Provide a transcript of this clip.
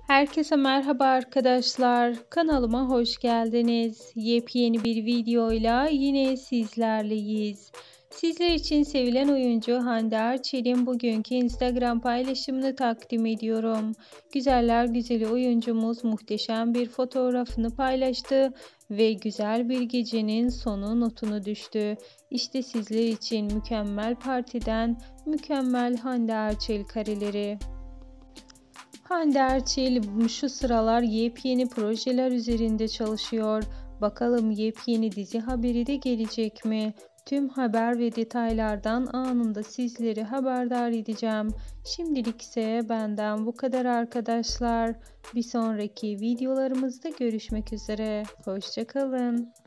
Herkese merhaba arkadaşlar. Kanalıma hoş geldiniz. Yepyeni bir videoyla yine sizlerleyiz. Sizler için sevilen oyuncu Hande Erçel'in bugünkü Instagram paylaşımını takdim ediyorum. Güzeller güzeli oyuncumuz muhteşem bir fotoğrafını paylaştı ve güzel bir gecenin sonu notunu düştü. İşte sizler için mükemmel partiden mükemmel Hande Erçel kareleri. Hande Erçel şu sıralar yepyeni projeler üzerinde çalışıyor. Bakalım yepyeni dizi haberi de gelecek mi? Tüm haber ve detaylardan anında sizleri haberdar edeceğim. Şimdilik ise benden bu kadar arkadaşlar. Bir sonraki videolarımızda görüşmek üzere. Hoşça kalın.